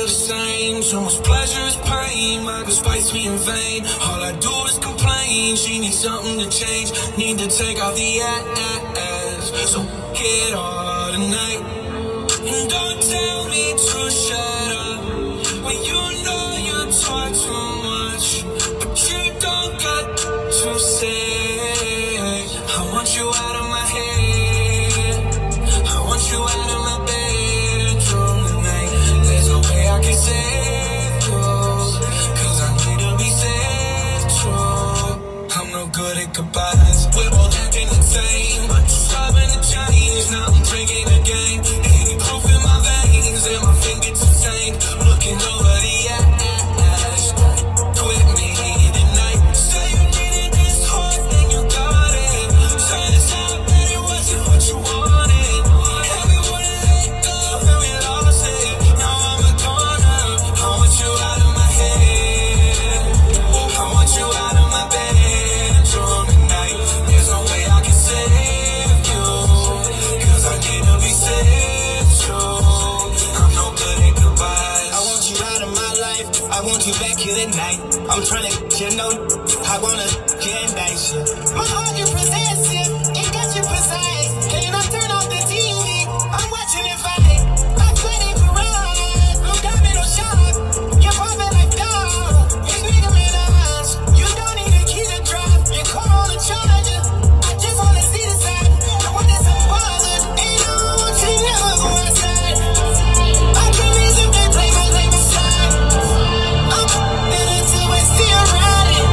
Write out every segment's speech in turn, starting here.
feel the same. So much pleasure is pain, my girl spites me in vain. All I do is complain, she needs something to change. Need to take off the ass, so get all tonight. And don't tell me to shut up when you know you talk too much, but you don't got to say. I want you out of my head, I want you out of my bedroom tonight. There's no way I can save you, cause I need to be saved true. I'm no good at goodbyes, we're both acting insane, but you're stubborn to change. Now I'm drinking again, any proof in my veins and my fingertips stained. Looking over the ash, quit me tonight. Say you needed this heart and you got it. Say this out that it wasn't what you wanted. And we wouldn't let go and we lost it. Now I'm a goner, I want you out of my head, I want you out of my bedroom tonight. There's no way I can save you, cause I need to be saved true. I'm no good at goodbyes. I want you out of my life, I want you back here tonight. I'm trying to get you know, I wanna get nice. My heart is possessive, it got you precise. Can you not turn off the TV? I'm watching it fight. I swear they could ride. Look, I'm in a shot. You're popping like dog. It's bigger than us. You don't need a key to drive. You call on the charger. I just wanna see the side. The one that's unbothered. Ain't no one can never go outside. I can't reason they play my side. I'm in it till we're still riding.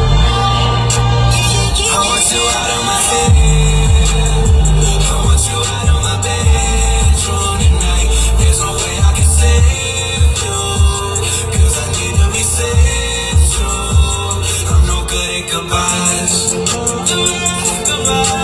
I want you out of my head, I want you out of my bedroom tonight. There's no way I can save you, cause I need to be saved true. I'm no good at goodbyes.